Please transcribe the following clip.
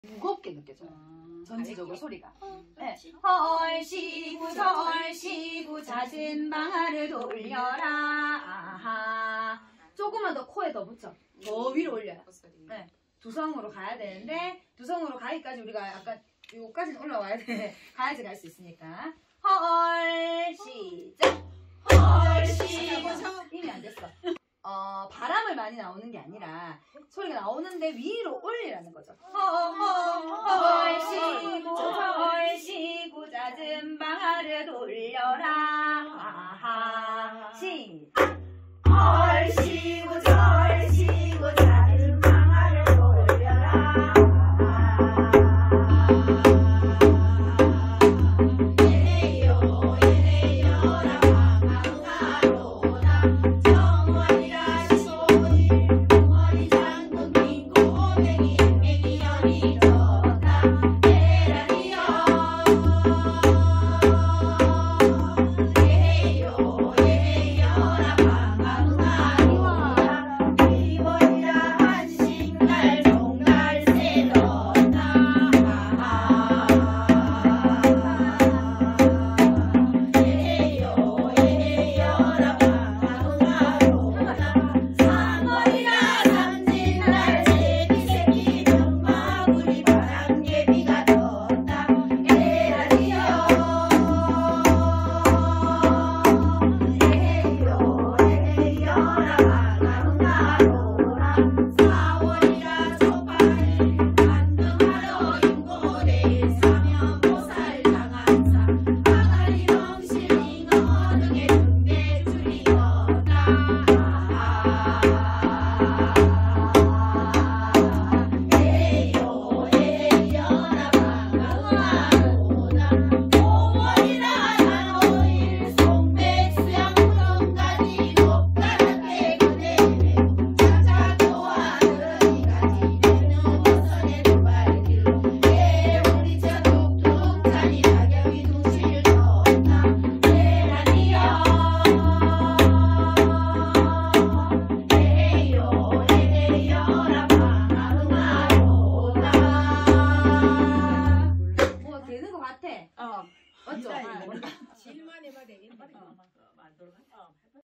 무겁게 느껴져요. 전체적으로 소리가. 네. 얼씨구 잦은 방아를 돌려라. 아하. 조금만 더 코에 더 붙여. 더 위로 올려요. 네. 두성으로 가야 되는데 두성으로 가기까지 우리가 약간 요까지는 올라와야 돼. 가야지 갈 수 있으니까. 시작. 이미 안 됐어. 바람을 많이 나오는 게 아니라 소리가 나오는데 위로 올리라는 거죠. 얼씨구 잦은 방아를 돌려라. 아하. 시작. 얼씨구 잦은 방아를 돌려라. 우리